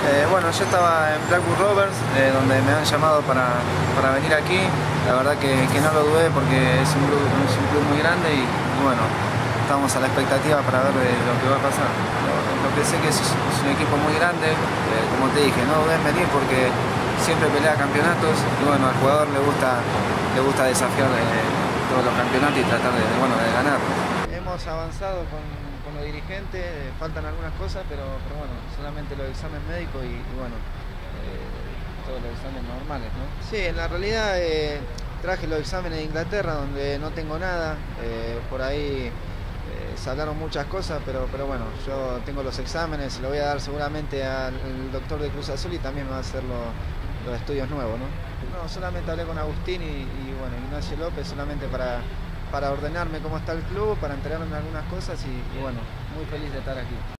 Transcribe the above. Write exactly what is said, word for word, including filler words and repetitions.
Eh, bueno, yo estaba en Blackburn Rovers, eh, donde me han llamado para, para venir aquí. La verdad que, que no lo dudé porque es un club, es un club muy grande y, y bueno, estamos a la expectativa para ver eh, lo que va a pasar. Lo, lo que sé que es, es un equipo muy grande, eh, como te dije, no dudé en venir porque siempre pelea campeonatos y bueno, al jugador le gusta, le gusta desafiar eh, todos los campeonatos y tratar de, de, bueno, de ganar. Hemos avanzado con, con los dirigentes, eh, faltan algunas cosas, pero, pero bueno, solamente los exámenes médicos y, y bueno, eh, todos los exámenes normales, ¿no? Sí, en la realidad eh, traje los exámenes de Inglaterra, donde no tengo nada, eh, por ahí eh, se hablaron muchas cosas, pero, pero bueno, yo tengo los exámenes, se lo voy a dar seguramente al, al doctor de Cruz Azul y también me va a hacer lo, los estudios nuevos, ¿no? No, solamente hablé con Agustín y, y bueno, Ignacio López, solamente para... para ordenarme cómo está el club, para enterarme de algunas cosas y, y bueno, muy feliz de estar aquí.